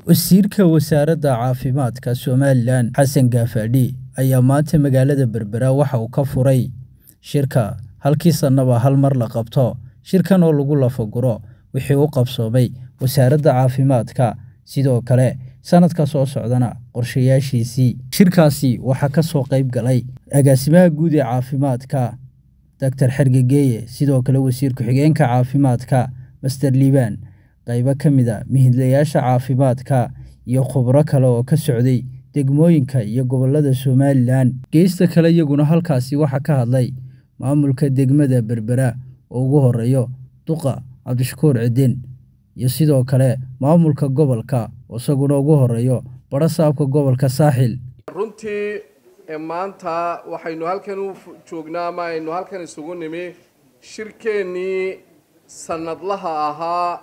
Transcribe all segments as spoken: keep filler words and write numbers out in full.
wasiirka wasaaradda caafimaadka Somaliland Xasan Gaafadhi ayaa maanta magaalada Berbera waxa uu ka furay shirka halkii sanaba hal mar la qabto shirkan oo lagu lafaguro wixii uu qabsoomay wasaaradda caafimaadka sidoo kale sanadka soo socdana qorshayaashiisii shirkaasi waxa ka soo qayb galay agaasimaha guud ee caafimaadka Doctor Xergeeye sidoo kale wasiirka xigeenka caafimaadka Mister Liban qaybo ka mid ah mihidlayaasha caafimaadka iyo khubaro kale oo ka socday degmooyinka iyo gobollada Somaliland geesta kale iyaguna halkaasi waxa ka hadlay maamulka degmada Berbera oo ugu horeeyo duqa Cabdishakuur Cidin iyo sidoo kale maamulka gobolka oo isaguna ugu horeeyo barasaabka gobolka Saaxil runtii maanta waxaynu halkan u joognaa ma aynu halkan isugu nimi shirkeennii sanadlaha ahaa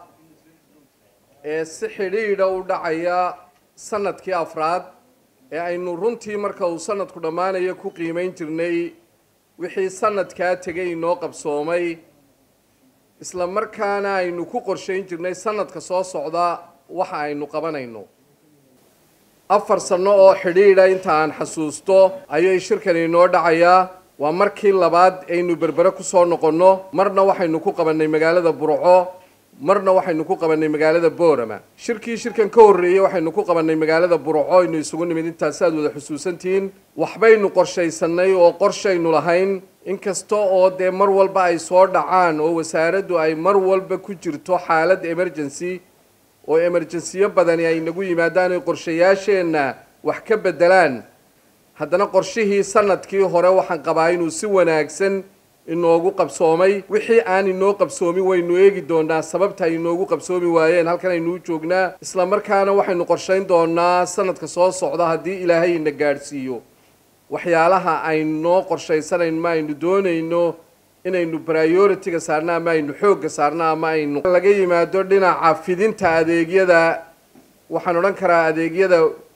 ee si xidhiidha u dhacaya sanadkii afraad ee aynu runtii marka uu sanadku dhammaanayo ku qiimayn jirnay wixii sanadkaa tegay inoo qabsoomay isla markaana aynu ku qorshayn jirnay sanadka soo socda waxa aynu qabanayno afar sano oo xidhiidha inta aan xasuusto ayay shirkani inoo dhacayaa waa markii labaad aynu Berbera ku soo noqonno marna waxaynu ku qabanay magaalada Burco marna waxaynu ku qabanay magaalada Boorama shirkii shirkan ka horeeyay waxaynu ku qabanay magaalada Burco inuu isugu nimid intaas aad wada xusuusantiin waxbaynu qorshaysanay oo qorshaynu lahayn inkasta oo dee mar walba ay soo dhacaan oo wasaaraddu ay mar walba ku jirto xaalad emergency oo emergency badani ay nagu yimaadaan oo qorshayaasheena wax ka bedelaan haddana qorshihii sanadkii hore waxaan qabaa inuu si wanaagsan inoogu qabsoomay wixii aan inoo qabsoomin waynu eegi doonaa sababta ay inoogu qabsoomi waayeen halkan aynu joognaa isla markaana waxaynu qorshayn doonaa sanadka soo socda haddii Ilaahay ina gaarsiiyo waxyaalaha aynu qorshaysanayno ma aynu doonayno inaynu priority-ga saarnaa ama aynu xoogga saarnaa ama aynu laga yimaado dhinaca fidinta adeegyada waxaan odhan karaa adeegyada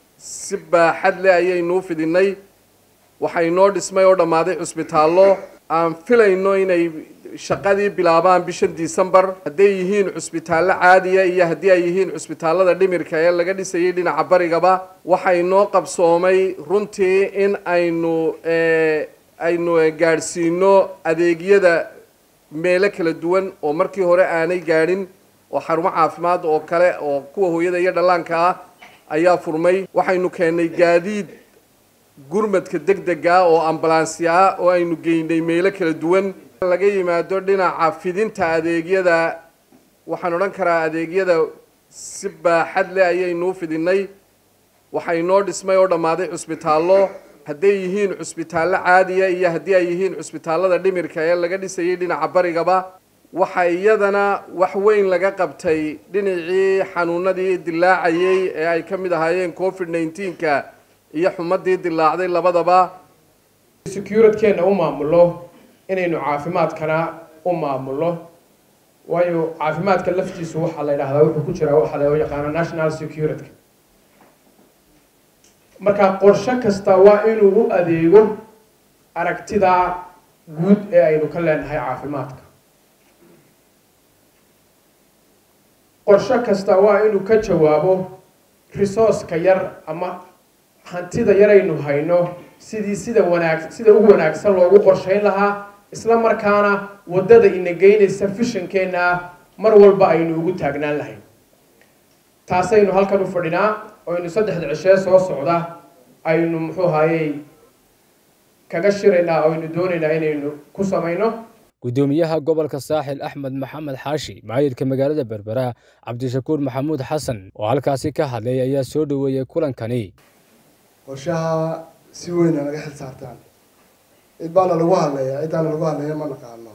si baaxad leh ayaynu fidinay waxay noo dhismay oo dhammaaday cusbitaallo aan filayno inay shaqadii bilaabaan bishan December haday yihiin cusbitaallo caadiya iyo hadii ay yihiin cusbitaallada dhimirka ee laga dhisayay dhinaca barigaba waxay noo qabsoomay runtii in aynu ee aynu gaarsiino adeegyada meelo kala duwan oo markii hore aanay gaarin oo xarumo caafimaad oo kale oo kuwa hooyada iyo dhallaanka ah ayaa furmay waxaynu keenay gaadiid gurmadka degdega oo ambalaansi ah oo aynu geynay meelo kala duwan laga yimaado dhinaca fidinta adeegyada waxaan odhan karaa adeegyada si baaxad leh ayaynu fidinay waxay noo dhismay oo dhammaaday cusbitaallo haday yihiin cusbitaallo caadiya iyo hadii ay yihiin cusbitaallada dhimirka ee laga dhisayay dhinaca barigaba waxa iyadana wax weyn laga qabtay dhinacii xanuunadii dilaacayay ee ay ka mid ahaayeen covid nineteen-ka iyo xumadii dilaacday labadaba security-keena u maamulo inaynu caafimaadkana u maamulo waayo caafimaadka laftiisu waxa la yiraahdaa wuxuu ku jira waxa la yaqaan national security marka qorshe kasta waa inuu u adeego aragtida guud ee aynu ka leenahay caafimaadka qorshe kasta waa inuu ka jawaabo resource-ka yar ama hantida yar aynu hayno sidii sida wanaag sida ugu wanaagsan loogu qorsheyn lahaa isla markaana wadada ina geynaysa vision-keena mar walba aynu ugu taagnaan lahayn taasaynu halkan u fadhinaa oo aynu saddexda cishe soo socda aynu muxuu haayay kaga shiraynaa oo aynu doonaynaa inaynu ku samayno gudoomiyaha gobolka Saaxil Axmed Maxamed Xaashi maayirka magaalada Berbera Cabdishakuur Maxamuud Xasan oo halkaasi ka hadlay ayaa soo dhaweeyay kulankani qorshaha si weyn naga xil saartaan idbaana lagu hadlayaa idana lagu hadlayaa ma naqaano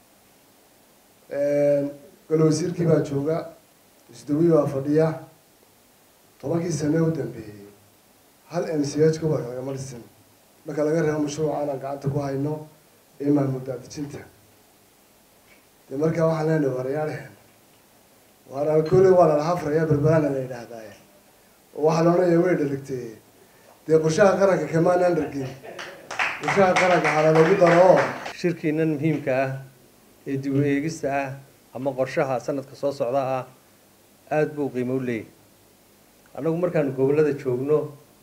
ee galowsiirkii baa jooga isdawii baa fadhiya tobankii sano u dambeeyay hal M C H ka war laga marsin marka laga reebo mashruuca aan gacanta ku hayno ee maamulka dejinta de marka waxa la leeyahay wariyaalehen waana kulli wala la hafraya Berberana la yiraahdaa waxa la oranayay way dhaligtay de qorshaha qaranka kamaan aan dargin qorshaha qaranka xalal ugu daro shirkiinan muhiimka ah ee dib u eegista ah ama qorshaha sanadka soo socda ah aad buu qiimo u leeyahay annagu markaan gobollada joogno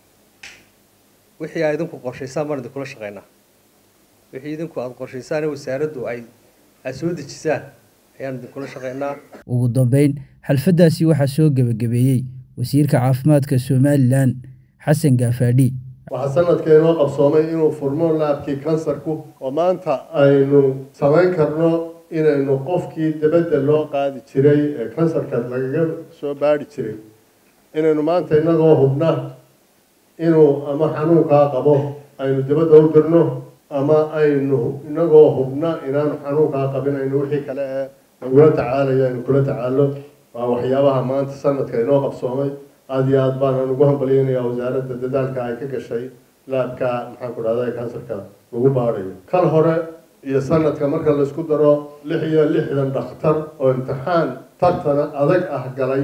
wixii ay idinku qorshaysaan baan idinkula shaqeynaa wixii idinku aad qorshaysaan wasaaraddu ay ay soo dejisaan ayaan idinkula shaqeynaa. ugu dambeyn xalfadaasi waxaa soo gabagabeeyey wasiirka caafimaadka Somaliland Xasan Gaafadhi. waxaa sanadkeenoo qabsoomay inuu furmo laabkii kansarku oo maanta aynu samayn karno inaynu qofkii dabadda loo qaadi jiray ee kansarka lagaga soo baadhi jiray inaynu maanta innagoo hubna inuu ama xanuunkaa qabo aynu dabadda u dirno ama aynu innagoo hubna inaanu xanuunkaa qabin aynu wixii kale ee lagula tacaalayo aynu kula tacaallo. waa waxyaabaha maanta sanadka inoo qabsoomay. aad iyo aad baan ugu hambaliyeynayaa wasaaradda dadaalka ay ka gashay laabka maxaan ku dhahdaa kansarka lagu baadhayo. kan hore iyo sanadka marka la isku daro lix iyo lixdan dhakhtar oo imtixaan tartana adag ah galay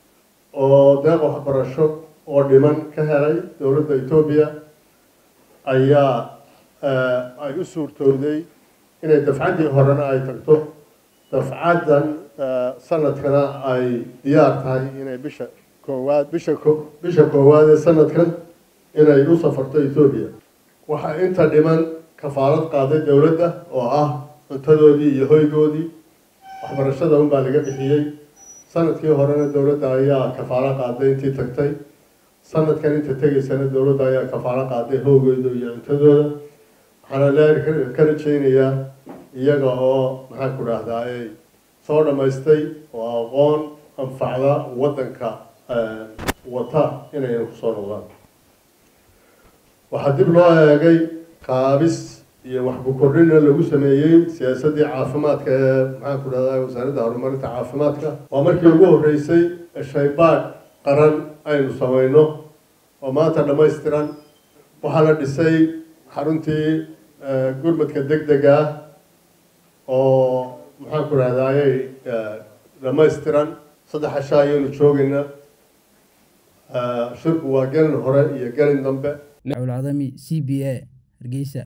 oo deeq waxbarasho oo dhiman ka helay dowladda Itoobiya ayaa ay u suurtooday inay dafcaddii horena ay tagto dafcaddan sanadkana ay diyaar tahay inay bisha koowaad bisha bisha koowaad ee sanadkan inay u safarto Itoobiya. waxaa inta dhiman kafaarad qaaday dowladda oo ah cuntadoodii iyo hoygoodii waxbarashada un baa laga bixiyey. sanadkii horena dowladda ayaa kafaalo qaaday intii tagtay. sanadkan inta tegaysana dowladda ayaa kafaalo qaaday hoygooda iyo cuntadooda. waxaana leer ka rajaynayaa iyaga oo maxaan ku dhahdaa ay soo dhammaystay oo aqoon anfacda waddanka wata inay kusoo noqdaan. waxaa dib loo eegay qaabis iyo wax ku kordhina lagu sameeyey siyaasaddii caafimaadka ee maxaan ku dhahdaa wasaaradda horumarinta caafimaadka. waa markii ugu horreysay shaybaadh qaran aynu samayno oo maanta dhammaystiran. waxaa la dhisay xaruntii gurmadka degdega ah oo maxaan ku dhahdaayay dhammaystiran. saddex casha ayaynu joogaynaa. shirku waa gelin hore iyo gelin dambe. Macul Cadami, C B A, Hargeysa.